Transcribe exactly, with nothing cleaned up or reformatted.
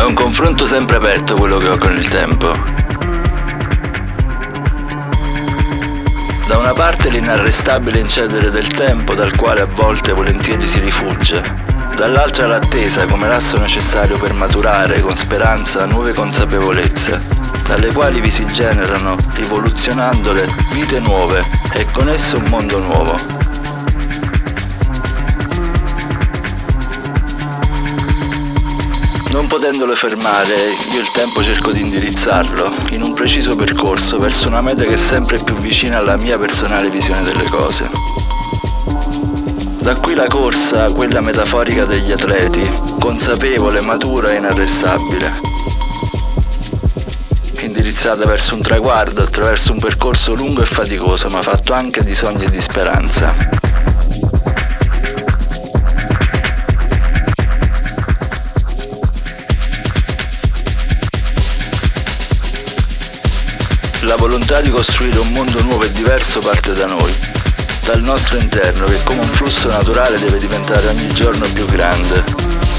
un confronto sempre aperto quello che ho con il tempo. Da una parte l'inarrestabile incedere del tempo, dal quale a volte volentieri si rifugge, dall'altra l'attesa come lasso necessario per maturare con speranza nuove consapevolezze, dalle quali vi si generano, rivoluzionandole, vite nuove e con esse un mondo nuovo. Non potendolo fermare, io il tempo cerco di indirizzarlo in un preciso percorso verso una meta che è sempre più vicina alla mia personale visione delle cose. Da qui la corsa, quella metaforica degli atleti, consapevole, matura e inarrestabile, indirizzata verso un traguardo attraverso un percorso lungo e faticoso, ma fatto anche di sogni e di speranza. La volontà di costruire un mondo nuovo e diverso parte da noi, dal nostro interno, che come un flusso naturale deve diventare ogni giorno più grande,